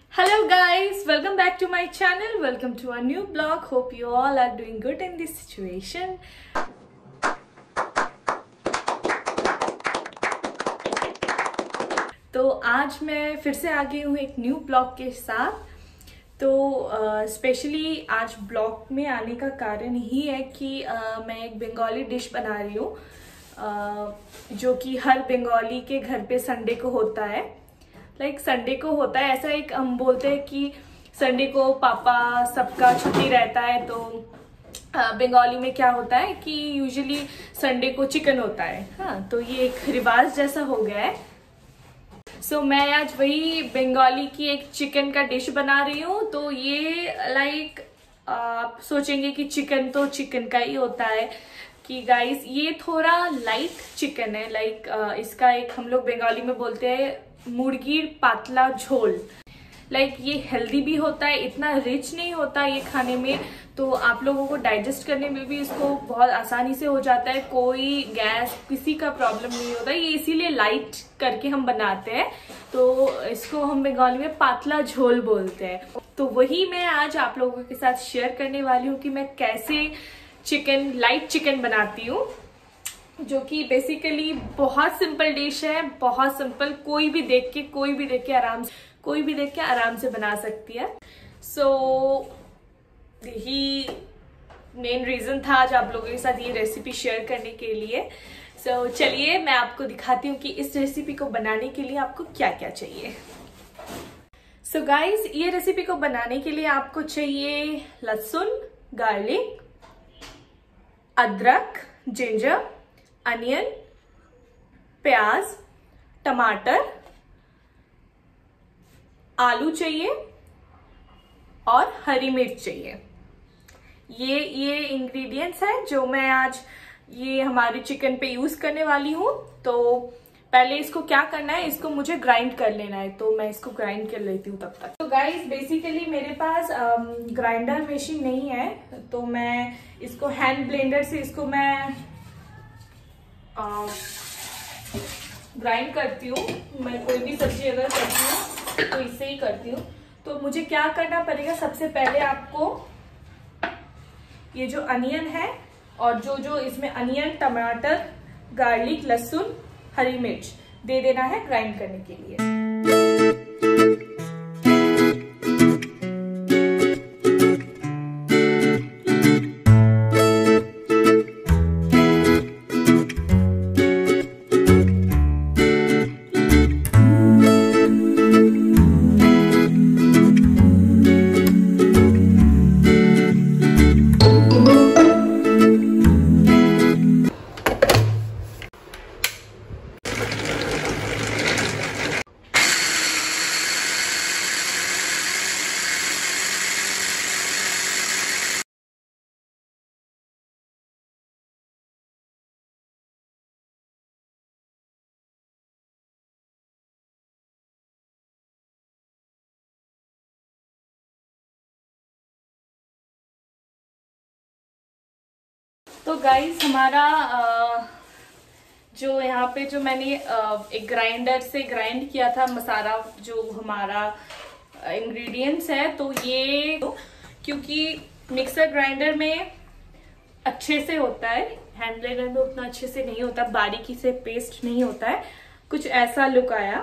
Hello guys, welcome back to my channel. Welcome to a new vlog. Hope you all are doing good in this situation. तो आज मैं फिर से आ गई हूँ एक न्यू ब्लॉग के साथ। तो स्पेशली आज ब्लॉग में आने का कारण ही है कि मैं एक बंगाली डिश बना रही हूँ जो कि हर बंगाली के घर पे संडे को होता है। संडे को होता है, ऐसा एक हम बोलते हैं कि संडे को पापा सबका छुट्टी रहता है। तो बंगाली में क्या होता है कि यूजुअली संडे को चिकन होता है। हाँ, तो ये एक रिवाज जैसा हो गया है। सो मैं आज वही बंगाली की एक चिकन का डिश बना रही हूँ। तो ये आप सोचेंगे कि चिकन तो चिकन का ही होता है कि गाइस ये थोड़ा लाइट चिकन है। इसका एक हम लोग बंगाली में बोलते हैं मुर्गी पातला झोल। ये हेल्दी भी होता है, इतना रिच नहीं होता ये खाने में, तो आप लोगों को डाइजेस्ट करने में भी इसको बहुत आसानी से हो जाता है। कोई गैस किसी का प्रॉब्लम नहीं होता। ये इसीलिए लाइट करके हम बनाते हैं, तो इसको हम बंगाली में पातला झोल बोलते हैं। तो वही मैं आज आप लोगों के साथ शेयर करने वाली हूँ कि मैं कैसे लाइट चिकन बनाती हूँ, जो कि बेसिकली बहुत सिंपल डिश है। बहुत सिंपल, कोई भी देख के आराम से बना सकती है। सो यही मेन रीजन था आज आप लोगों के साथ ये रेसिपी शेयर करने के लिए। सो चलिए मैं आपको दिखाती हूँ कि इस रेसिपी को बनाने के लिए आपको क्या क्या चाहिए। सो गाइज, ये रेसिपी को बनाने के लिए आपको चाहिए लहसुन, गार्लिक, अदरक, जिंजर, अनियन, प्याज, टमाटर, आलू चाहिए और हरी मिर्च चाहिए। ये इंग्रेडिएंट्स है जो मैं आज ये हमारे चिकन पे यूज करने वाली हूँ। तो पहले इसको क्या करना है, इसको मुझे ग्राइंड कर लेना है। तो मैं इसको ग्राइंड कर लेती हूँ तब तक। तो गाइस बेसिकली मेरे पास ग्राइंडर मशीन नहीं है, तो मैं इसको हैंड ब्लेंडर से इसको मैं ग्राइंड करती हूँ। मैं कोई भी सब्जी अगर करती हूँ तो इससे ही करती हूँ। तो मुझे क्या करना पड़ेगा, सबसे पहले आपको ये जो अनियन है और जो इसमें अनियन, टमाटर, गार्लिक, लहसुन, हरी मिर्च दे देना है ग्राइंड करने के लिए। तो गाइस हमारा जो यहाँ पे जो मैंने एक ग्राइंडर से ग्राइंड किया था मसाला, जो हमारा इंग्रेडिएंट्स है, तो ये क्योंकि मिक्सर ग्राइंडर में अच्छे से होता है, हैंड ब्लेंडर में उतना अच्छे से नहीं होता, बारीकी से पेस्ट नहीं होता है। कुछ ऐसा लुक आया,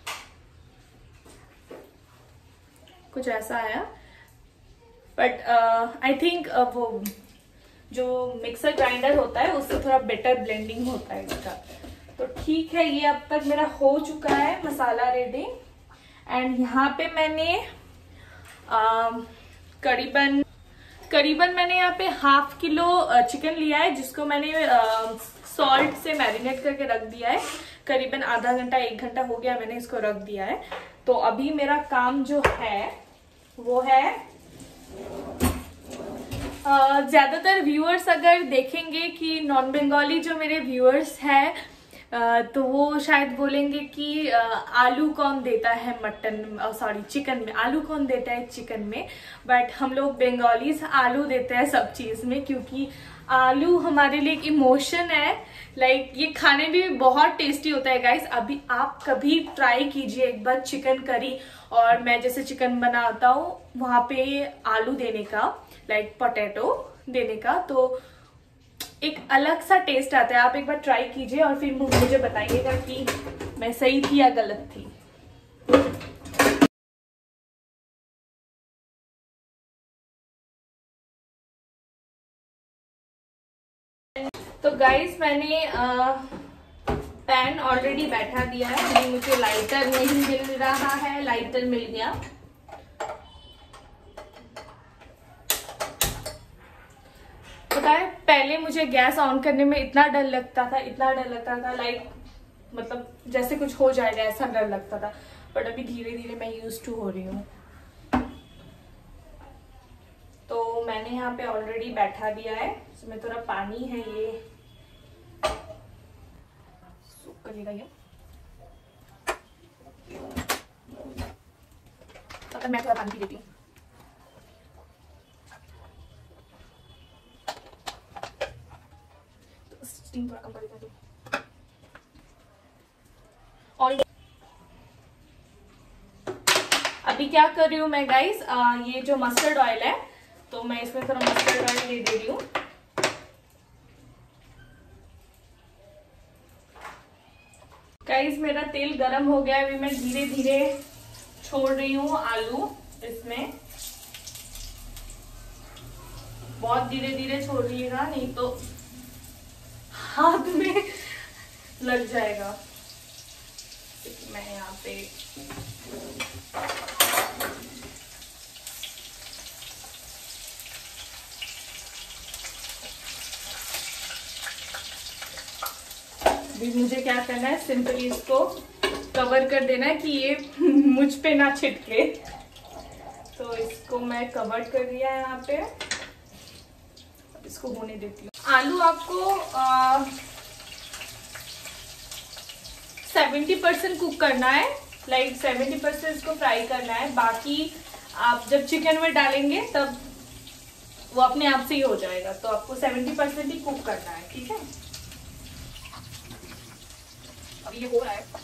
कुछ ऐसा आया। बट आई थिंक वो जो मिक्सर ग्राइंडर होता है उससे थोड़ा बेटर ब्लेंडिंग होता है इसका। तो ठीक है, ये अब तक मेरा हो चुका है मसाला रेडी। एंड यहाँ पे मैंने करीबन मैंने यहाँ पे ½ किलो चिकन लिया है, जिसको मैंने सॉल्ट से मैरिनेट करके रख दिया है। करीबन आधा घंटा 1 घंटा हो गया मैंने इसको रख दिया है। तो अभी मेरा काम जो है वो है, ज्यादातर व्यूअर्स अगर देखेंगे कि नॉन बंगाली जो मेरे व्यूअर्स हैं तो वो शायद बोलेंगे कि आलू कौन देता है चिकन में, आलू कौन देता है चिकन में। बट हम लोग बंगालीज आलू देते हैं सब चीज में, क्योंकि आलू हमारे लिए एक इमोशन है। लाइक ये खाने में भी बहुत टेस्टी होता है गाइस। अभी आप कभी ट्राई कीजिए एक बार चिकन करी, और मैं जैसे चिकन बनाता हूँ वहां पे आलू देने का, लाइक पोटैटो देने का, तो एक अलग सा टेस्ट आता है। आप एक बार ट्राई कीजिए और फिर मुझे बताइएगा कि मैं सही थी या गलत थी। तो गाइस मैंने पैन ऑलरेडी बैठा दिया है। अभी मुझे लाइटर नहीं मिल रहा है, लाइटर मिल गया। पता है पहले मुझे गैस ऑन करने में इतना डर लगता था, लाइक मतलब जैसे कुछ हो जाएगा ऐसा डर लगता था, बट अभी धीरे धीरे मैं यूज टू हो रही हूँ। तो मैंने यहाँ पे ऑलरेडी बैठा दिया है, इसमें थोड़ा पानी है, ये सूख करेगा ये। तो मैं थोड़ा पानी पी लेती हूँ। तो स्टीम थोड़ा कम कर देती हूँ। और अभी क्या कर रही हूँ मैं गाइस, ये जो मस्टर्ड ऑयल है, तो मैं इसमें थोड़ा मस्टर्ड ऑयल दे रही हूँ। गाइस मेरा तेल गरम हो गया है। अभी मैं धीरे धीरे छोड़ रही हूँ आलू इसमें। बहुत धीरे धीरे छोड़िएगा, नहीं तो हाथ में लग जाएगा। मैं यहाँ पे मुझे क्या करना है, सिंपली इसको कवर कर देना है कि ये मुझ पे ना छिटके। तो इसको मैं कवर कर दिया है यहाँ पे। अब इसको होने देती हूँ। आलू आपको 70% कुक करना है, लाइक 70% इसको फ्राई करना है। बाकी आप जब चिकन में डालेंगे तब वो अपने आप से ही हो जाएगा। तो आपको 70% ही कुक करना है, ठीक है। अब ये हो रहा है।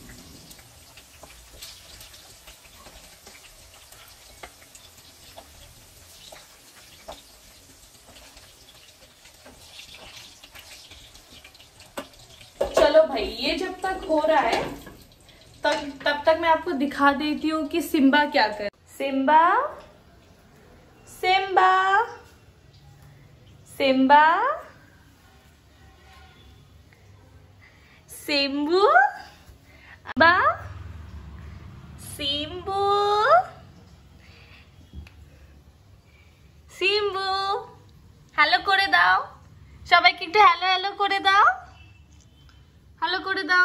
चलो भाई, ये जब तक हो रहा है तब तक मैं आपको दिखा देती हूँ कि सिम्बा क्या कर। सिम्बा सिम्बा सिम्बा सिम्बू बा सिम्बू सिम्बू হ্যালো করে দাও সবাইকে, একটু হ্যালো হ্যালো করে দাও, হ্যালো করে দাও।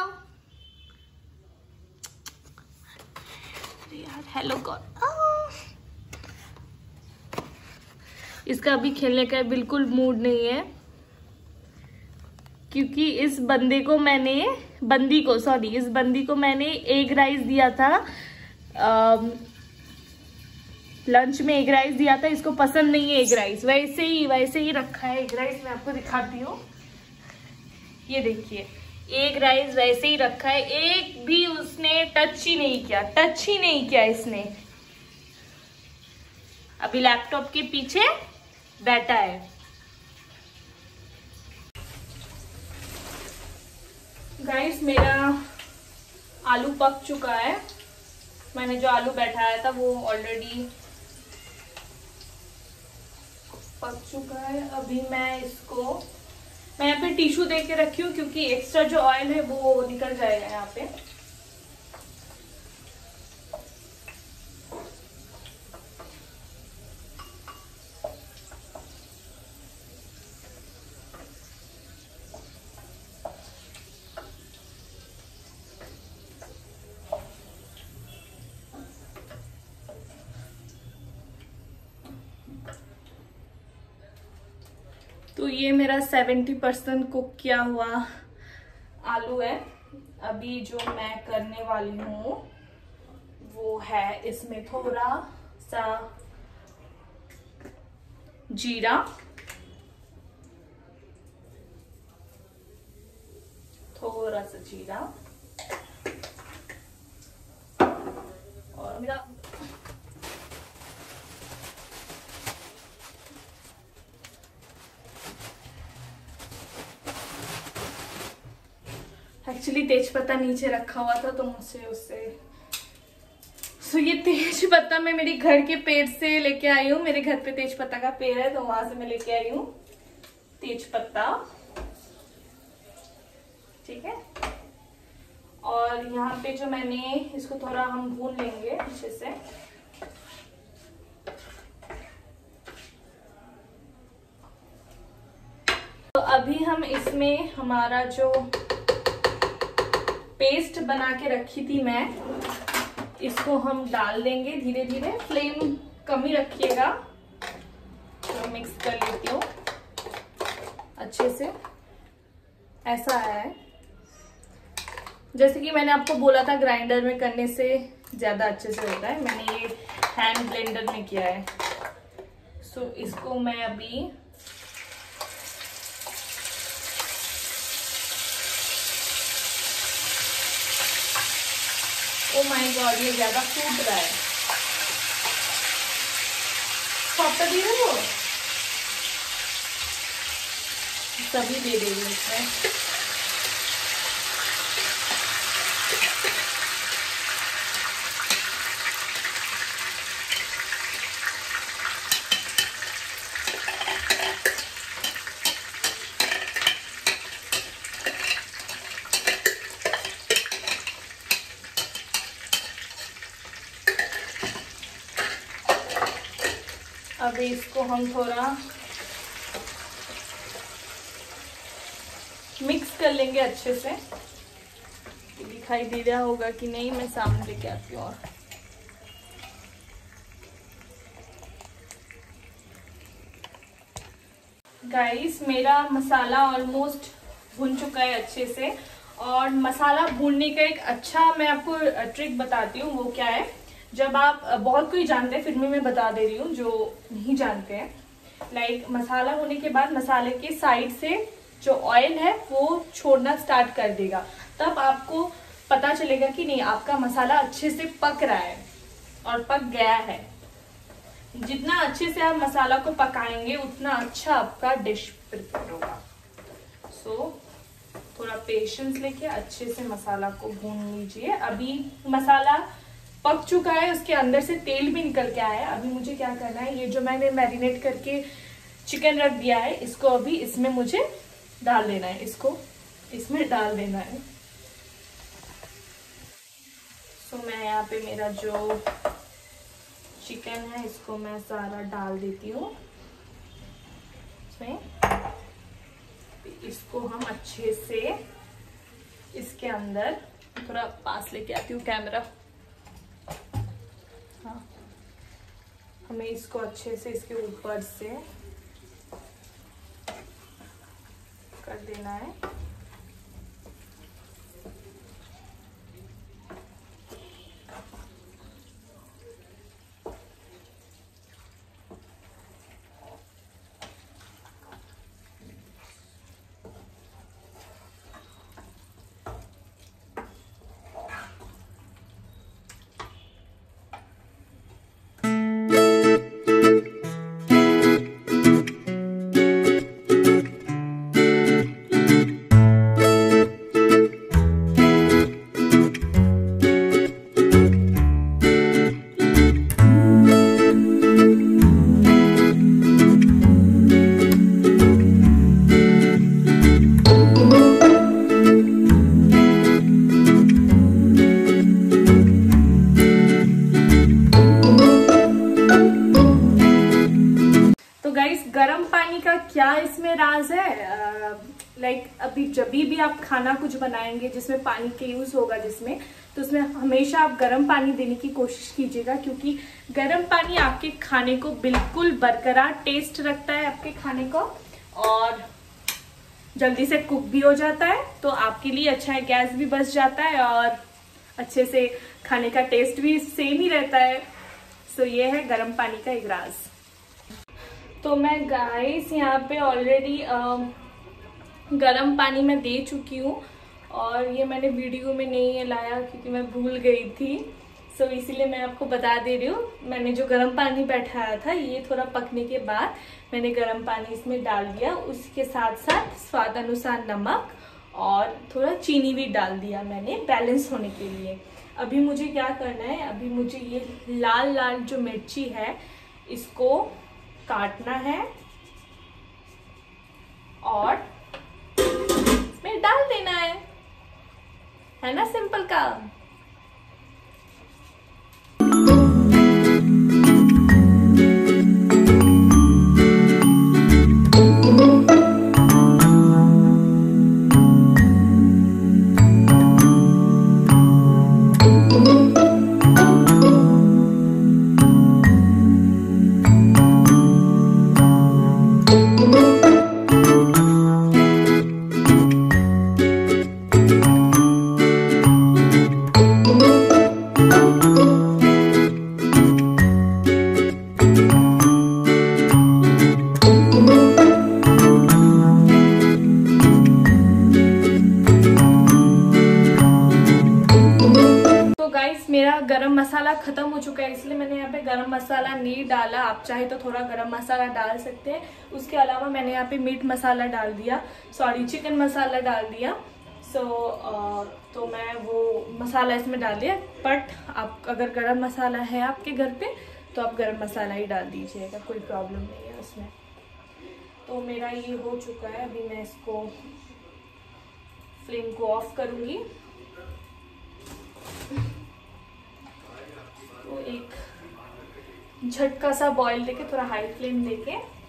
अरे यार हेलो कर। इसका अभी खेलने का बिल्कुल मूड नहीं है, क्योंकि इस बंदी को मैंने एग राइस दिया था, लंच में एग राइस दिया था। इसको पसंद नहीं है एग राइस, वैसे ही रखा है एग राइस। मैं आपको दिखाती हूँ, ये देखिए एग राइस वैसे ही रखा है, एक भी उसने टच ही नहीं किया इसने। अभी लैपटॉप के पीछे बैठा है। गाइस मेरा आलू पक चुका है। मैंने जो आलू बैठाया था वो ऑलरेडी पक चुका है। अभी मैं यहाँ पे टिश्यू दे के रखी हूँ, क्योंकि एक्स्ट्रा जो ऑयल है वो निकल जाएगा यहाँ पे। तो ये मेरा 70% कुक किया हुआ आलू है। अभी जो मैं करने वाली हूँ वो है, इसमें थोड़ा सा जीरा, थोड़ा सा जीरा और मेरा एक्चुअली तेज पत्ता नीचे रखा हुआ था तो मुझसे उससे ये तेज पत्ता मैं मेरे घर के पेड़ से लेके आई हूँ। मेरे घर पे तेज पत्ता का पेड़ है तो वहां से मैं लेके आई हूँ तेज पत्ता। ठीक है, और यहाँ पे जो मैंने इसको थोड़ा हम भून लेंगे अच्छे से। तो अभी हम इसमें हमारा जो पेस्ट बना के रखी थी मैं, इसको हम डाल देंगे धीरे धीरे। फ्लेम कम ही रखिएगा। तो मिक्स कर लेती हूँ अच्छे से। ऐसा है, जैसे कि मैंने आपको बोला था ग्राइंडर में करने से ज्यादा अच्छे से होता है, मैंने ये हैंड ब्लेंडर में किया है। सो इसको मैं अभी ओ माय गॉड, ये ज्यादा फूट रहा है। पत्ता दे रहे हो, सभी दे देंगे इसमें। अब इसको हम थोड़ा मिक्स कर लेंगे अच्छे से। दिखाई दे रहा होगा कि नहीं, मैं सामने लेके आती हूँ। और गाइस, मेरा मसाला ऑलमोस्ट भुन चुका है अच्छे से। और मसाला भूनने का एक अच्छा मैं आपको ट्रिक बताती हूँ। वो क्या है, जब आप, बहुत कोई जानते हैं फिर भी मैं बता दे रही हूँ जो नहीं जानते हैं। लाइक मसाला होने के बाद मसाले के साइड से जो ऑयल है वो छोड़ना स्टार्ट कर देगा, तब आपको पता चलेगा कि नहीं आपका मसाला अच्छे से पक रहा है और पक गया है। जितना अच्छे से आप मसाला को पकाएंगे उतना अच्छा आपका डिश प्रिपेयर होगा। सो थोड़ा पेशेंस लेके अच्छे से मसाला को भून लीजिए। अभी मसाला पक चुका है, उसके अंदर से तेल भी निकल के आया है। अभी मुझे क्या करना है, ये जो मैंने मैरिनेट करके चिकन रख दिया है इसको अभी इसमें मुझे डाल देना है। इसको इसमें डाल देना है। सो मैं यहाँ पे मेरा जो चिकन है इसको मैं सारा डाल देती हूँ इसमें। इसको हम अच्छे से इसके अंदर, थोड़ा पास लेके आती हूँ कैमरा। हाँ, हमें इसको अच्छे से इसके ऊपर से कर देना है। गरम पानी का क्या इसमें राज है, लाइक अभी जब भी आप खाना कुछ बनाएंगे जिसमें पानी का यूज होगा जिसमें, तो उसमें हमेशा आप गर्म पानी देने की कोशिश कीजिएगा, क्योंकि गर्म पानी आपके खाने को बिल्कुल बरकरार टेस्ट रखता है आपके खाने को, और जल्दी से कुक भी हो जाता है। तो आपके लिए अच्छा है, गैस भी बच जाता है और अच्छे से खाने का टेस्ट भी सेम ही रहता है। सो ये है गर्म पानी का एक राज। तो मैं गाइस यहाँ पे ऑलरेडी गर्म पानी में दे चुकी हूँ और ये मैंने वीडियो में नहीं लाया क्योंकि मैं भूल गई थी, सो इसीलिए मैं आपको बता दे रही हूँ। मैंने जो गर्म पानी बैठाया था ये थोड़ा पकने के बाद मैंने गर्म पानी इसमें डाल दिया, उसके साथ साथ स्वाद अनुसार नमक और थोड़ा चीनी भी डाल दिया मैंने बैलेंस होने के लिए। अभी मुझे क्या करना है, अभी मुझे ये लाल लाल जो मिर्ची है इसको काटना है और इसमें डाल देना है ना, सिंपल काम। मेरा गरम मसाला खत्म हो चुका है, इसलिए मैंने यहाँ पे गरम मसाला नहीं डाला। आप चाहे तो थोड़ा गरम मसाला डाल सकते हैं। उसके अलावा मैंने यहाँ पे मीट मसाला डाल दिया, सॉरी चिकन मसाला डाल दिया। तो मैं वो मसाला इसमें डाल दिया। बट आप अगर गरम मसाला है आपके घर पे तो आप गरम मसाला ही डाल दीजिएगा, कोई प्रॉब्लम नहीं है उसमें। तो मेरा ये हो चुका है, अभी मैं इसको फ्लेम को ऑफ करूँगी। तो एक झटका सा बॉईल देके, थोड़ा हाई फ्लेम देके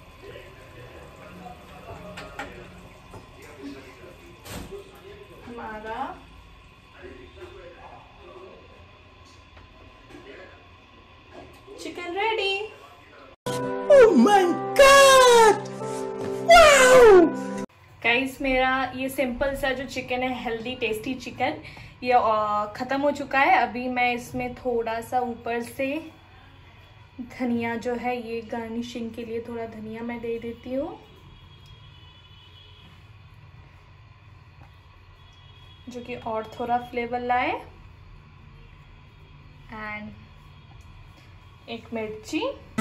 हमारा chicken ready. Oh my god, wow guys, मेरा ये सिंपल सा जो चिकन है, हेल्दी टेस्टी चिकन, ये ख़त्म हो चुका है। अभी मैं इसमें थोड़ा सा ऊपर से धनिया जो है, ये गार्निशिंग के लिए थोड़ा धनिया मैं दे देती हूँ, जो कि और थोड़ा फ्लेवर लाए। एंड एक मिर्ची,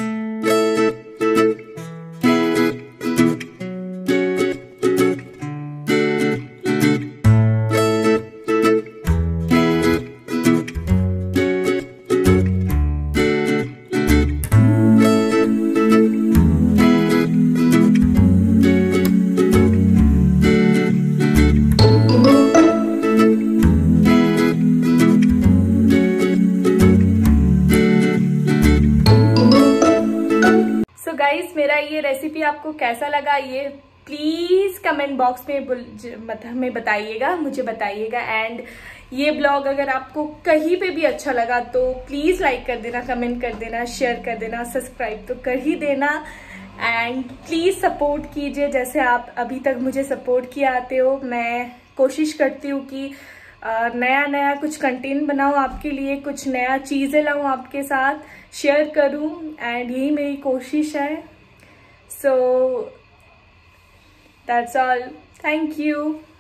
गाइस मेरा ये रेसिपी आपको कैसा लगा ये प्लीज कमेंट बॉक्स में बताइएगा, मुझे बताइएगा। एंड ये ब्लॉग अगर आपको कहीं पे भी अच्छा लगा तो प्लीज लाइक कर देना, कमेंट कर देना, शेयर कर देना, सब्सक्राइब तो कर ही देना। एंड प्लीज सपोर्ट कीजिए जैसे आप अभी तक मुझे सपोर्ट किए आते हो। मैं कोशिश करती हूँ कि नया नया कुछ कंटेंट बनाऊं आपके लिए, कुछ नया चीज़ें लाऊं आपके साथ, शेयर करूं, एंड यही मेरी कोशिश है। So that's all, thank you.